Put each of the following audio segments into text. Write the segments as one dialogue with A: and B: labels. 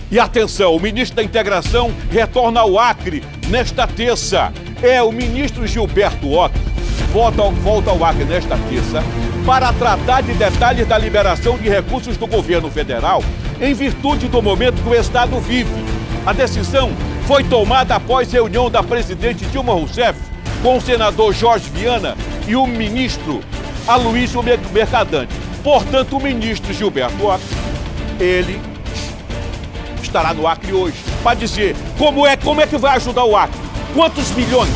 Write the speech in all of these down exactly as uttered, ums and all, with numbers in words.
A: E atenção, o ministro da Integração retorna ao Acre nesta terça. É, o ministro Gilberto Occhi volta, volta ao Acre nesta terça para tratar de detalhes da liberação de recursos do governo federal em virtude do momento que o Estado vive. A decisão foi tomada após reunião da presidente Dilma Rousseff com o senador Jorge Viana e o ministro Aloysio Mercadante. Portanto, o ministro Gilberto Occhi, ele estará no Acre hoje para dizer como é, como é que vai ajudar o Acre, quantos milhões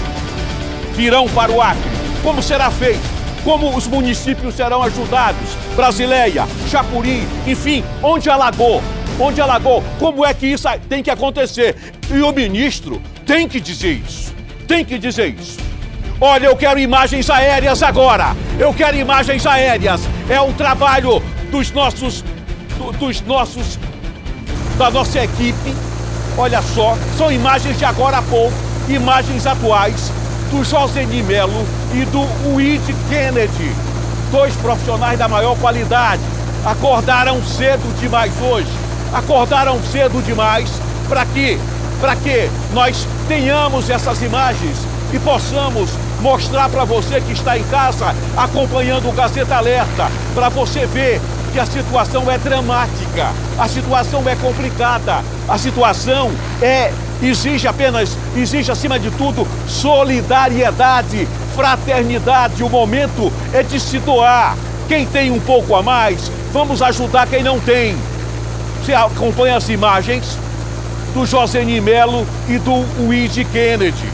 A: virão para o Acre, como será feito, como os municípios serão ajudados, Brasileia, Chapuri, enfim, onde alagou, onde alagou, como é que isso tem que acontecer. E o ministro tem que dizer isso, tem que dizer isso. Olha, eu quero imagens aéreas agora, eu quero imagens aéreas, é um trabalho dos nossos, do, dos nossos, da nossa equipe. Olha só, são imagens de agora a pouco, imagens atuais do Joseni Melo e do Uid Kennedy, dois profissionais da maior qualidade. Acordaram cedo demais hoje, acordaram cedo demais para que, para que nós tenhamos essas imagens e possamos mostrar para você que está em casa acompanhando o Gazeta Alerta, para você ver que a situação é dramática, a situação é complicada, a situação é, exige apenas, exige acima de tudo, solidariedade, fraternidade. O momento é de se doar. Quem tem um pouco a mais, vamos ajudar quem não tem. Você acompanha as imagens do Joseni Melo e do Uid Kennedy.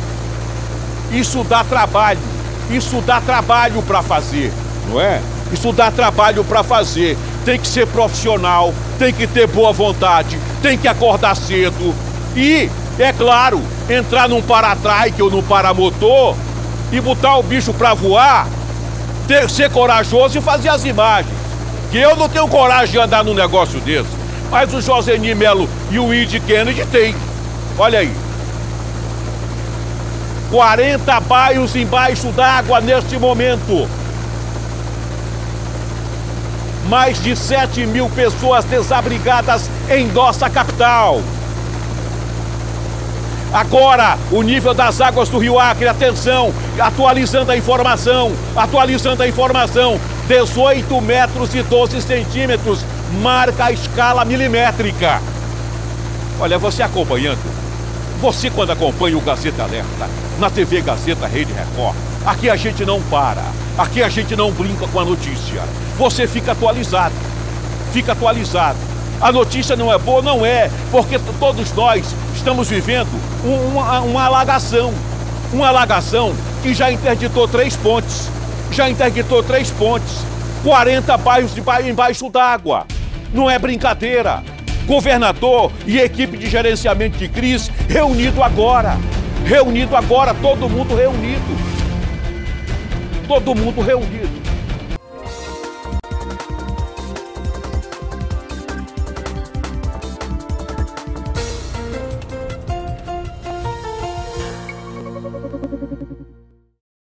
A: Isso dá trabalho, isso dá trabalho para fazer, não é? Isso dá trabalho para fazer. Tem que ser profissional, tem que ter boa vontade, tem que acordar cedo e, é claro, entrar num para-trike ou num paramotor e botar o bicho para voar, ter, ser corajoso e fazer as imagens. Que eu não tenho coragem de andar num negócio desse, mas o Joseni Melo e o Uid Kennedy tem. Olha aí. quarenta bairros embaixo d'água neste momento. Mais de sete mil pessoas desabrigadas em nossa capital. Agora, o nível das águas do Rio Acre, atenção, atualizando a informação, atualizando a informação, dezoito metros e doze centímetros, marca a escala milimétrica. Olha, você acompanhando, você quando acompanha o Gazeta Alerta, na T V Gazeta Rede Record, aqui a gente não para, aqui a gente não brinca com a notícia. Você fica atualizado, fica atualizado. A notícia não é boa, não é, porque todos nós estamos vivendo uma, uma alagação, uma alagação que já interditou três pontes, já interditou três pontes, quarenta bairros de bairro embaixo d'água. Não é brincadeira. Governador e equipe de gerenciamento de crise reunido agora, reunido agora, todo mundo reunido, todo mundo reunido.